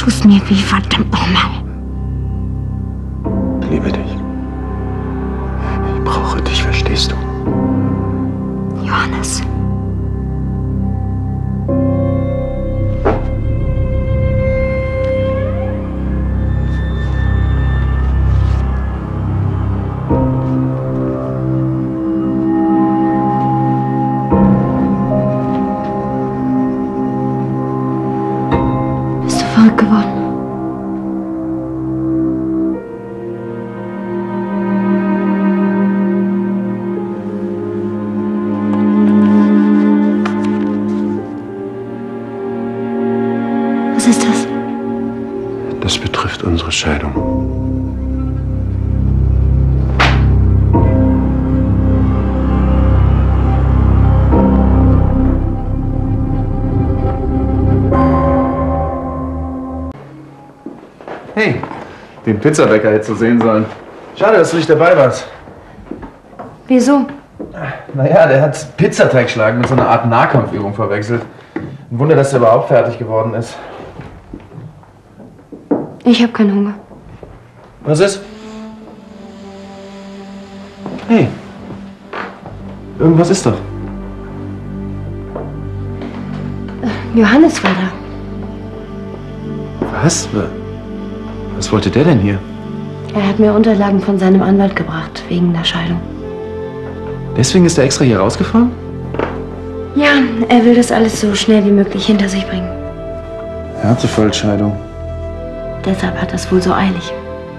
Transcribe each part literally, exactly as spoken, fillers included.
tust mir weh, verdammt nochmal. Ich liebe dich. Ich brauche dich, verstehst du? Johannes. Bist du verrückt geworden? Was ist das? Das betrifft unsere Scheidung. Hey, den Pizzabäcker hättest du sehen sollen. Schade, dass du nicht dabei warst. Wieso? Naja, der hat Pizzateigschlagen mit so einer Art Nahkampfübung verwechselt. Ein Wunder, dass der überhaupt fertig geworden ist. Ich habe keinen Hunger. Was ist? Hey. Irgendwas ist doch. Johannes war da. Was? Was wollte der denn hier? Er hat mir Unterlagen von seinem Anwalt gebracht, wegen der Scheidung. Deswegen ist er extra hier rausgefahren? Ja, er will das alles so schnell wie möglich hinter sich bringen. Härtefallscheidung. Deshalb hat er es wohl so eilig.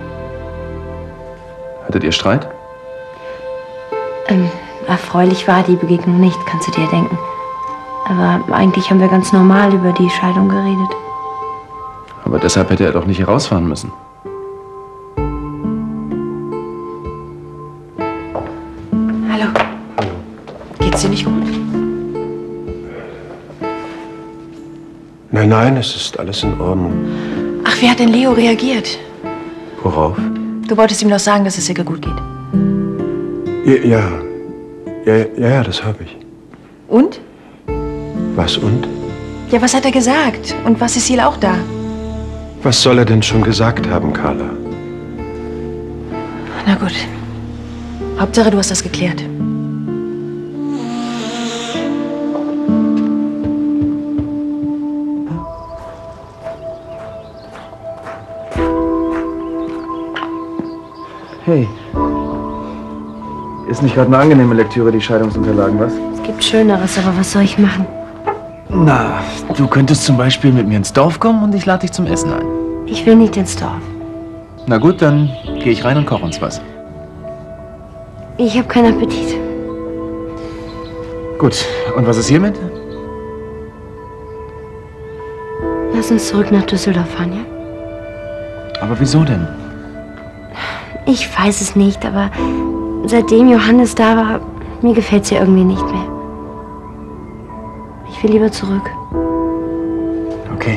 Hattet ihr Streit? Ähm, erfreulich war die Begegnung nicht, kannst du dir denken. Aber eigentlich haben wir ganz normal über die Scheidung geredet. Aber deshalb hätte er doch nicht hier rausfahren müssen. Hallo. Hallo. Geht's dir nicht gut? Nein, nein, es ist alles in Ordnung. Ach, wie hat denn Leo reagiert? Worauf? Du wolltest ihm doch sagen, dass es Silke gut geht. Ja, ja, ja, ja, ja das habe ich. Und? Was und? Ja, was hat er gesagt? Und was ist Cecile auch da? Was soll er denn schon gesagt haben, Carla? Na gut. Hauptsache, du hast das geklärt. Hey. Ist nicht gerade eine angenehme Lektüre, die Scheidungsunterlagen, was? Es gibt Schöneres, aber was soll ich machen? Na, du könntest zum Beispiel mit mir ins Dorf kommen und ich lade dich zum Essen ein. Ich will nicht ins Dorf. Na gut, dann gehe ich rein und koche uns was. Ich habe keinen Appetit. Gut, und was ist hiermit? Lass uns zurück nach Düsseldorf fahren, ja? Aber wieso denn? Ich weiß es nicht, aber seitdem Johannes da war, mir gefällt es hier irgendwie nicht mehr. Ich will lieber zurück. Okay.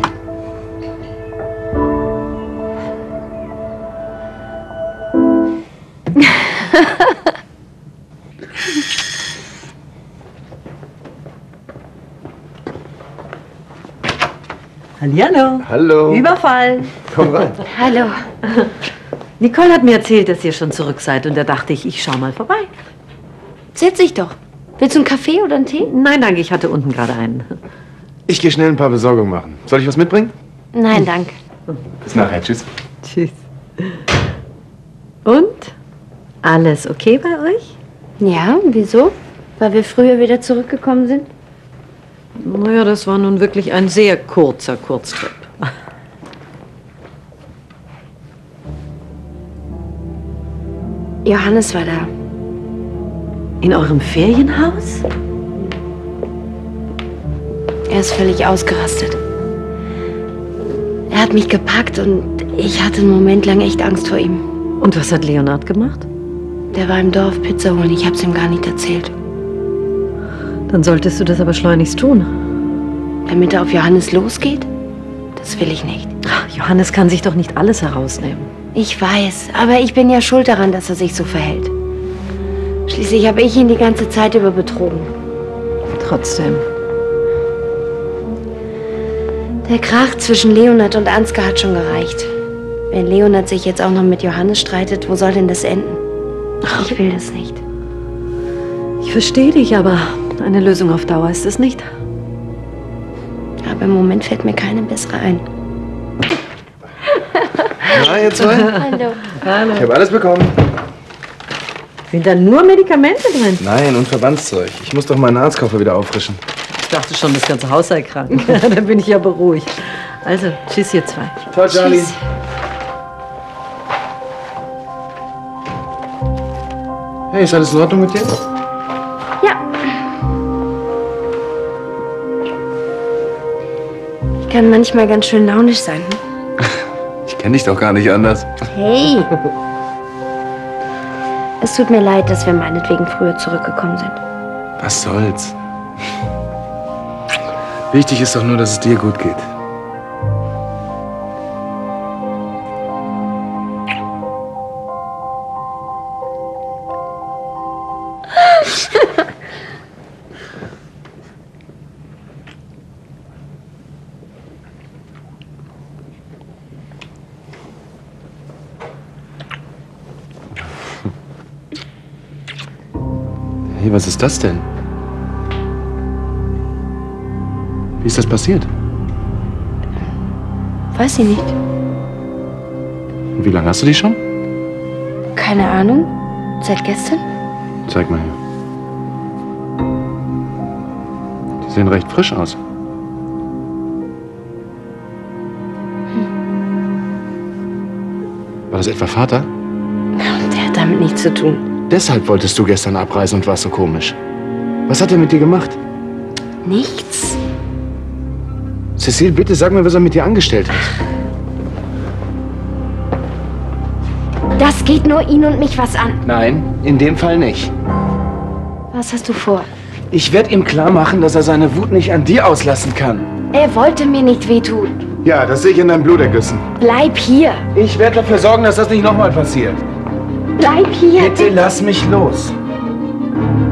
Hallihallo. Hallo. Überfall. Komm rein. Hallo. Nicole hat mir erzählt, dass ihr schon zurück seid und da dachte ich, ich schau mal vorbei. Setz dich doch. Willst du einen Kaffee oder einen Tee? Nein, danke, ich hatte unten gerade einen. Ich gehe schnell ein paar Besorgungen machen. Soll ich was mitbringen? Nein, danke. Bis nachher. Tschüss. Tschüss. Und? Alles okay bei euch? Ja, wieso? Weil wir früher wieder zurückgekommen sind? Naja, das war nun wirklich ein sehr kurzer Kurztrip. Johannes war da. In eurem Ferienhaus? Er ist völlig ausgerastet. Er hat mich gepackt und ich hatte einen Moment lang echt Angst vor ihm. Und was hat Leonard gemacht? Der war im Dorf Pizza holen. Ich hab's ihm gar nicht erzählt. Dann solltest du das aber schleunigst tun. Damit er auf Johannes losgeht? Das will ich nicht. Ach, Johannes kann sich doch nicht alles herausnehmen. Ich weiß, aber ich bin ja schuld daran, dass er sich so verhält. Schließlich habe ich ihn die ganze Zeit über betrogen. Trotzdem. Der Krach zwischen Leonard und Ansgar hat schon gereicht. Wenn Leonard sich jetzt auch noch mit Johannes streitet, wo soll denn das enden? Ich will das nicht. Ich verstehe dich, aber eine Lösung auf Dauer ist es nicht. Aber im Moment fällt mir keine bessere ein. Na, ihr zwei? Hallo. Ich habe alles bekommen. Sind da nur Medikamente drin? Nein, und Verbandszeug. Ich muss doch meinen Arztkoffer wieder auffrischen. Ich dachte schon, das ganze Haus sei krank. Dann bin ich ja beruhigt. Also, tschüss ihr zwei. Ciao, Charlie. Tschüss. Hey, ist alles in Ordnung mit dir? Ja. Ich kann manchmal ganz schön launisch sein. Hm? Ich kenne dich doch gar nicht anders. Hey. Es tut mir leid, dass wir meinetwegen früher zurückgekommen sind. Was soll's? Wichtig ist doch nur, dass es dir gut geht. Hey, was ist das denn? Wie ist das passiert? Weiß ich nicht. Und wie lange hast du die schon? Keine Ahnung. Seit gestern? Zeig mal her. Die sehen recht frisch aus. War das etwa Vater? Der hat damit nichts zu tun. Deshalb wolltest du gestern abreisen und warst so komisch. Was hat er mit dir gemacht? Nichts. Cecile, bitte sag mir, was er mit dir angestellt hat. Das geht nur ihn und mich was an. Nein, in dem Fall nicht. Was hast du vor? Ich werde ihm klar machen, dass er seine Wut nicht an dir auslassen kann. Er wollte mir nicht wehtun. Ja, das sehe ich in deinem Blutergüssen. Bleib hier. Ich werde dafür sorgen, dass das nicht nochmal passiert. Bleib hier. Bitte lass mich los.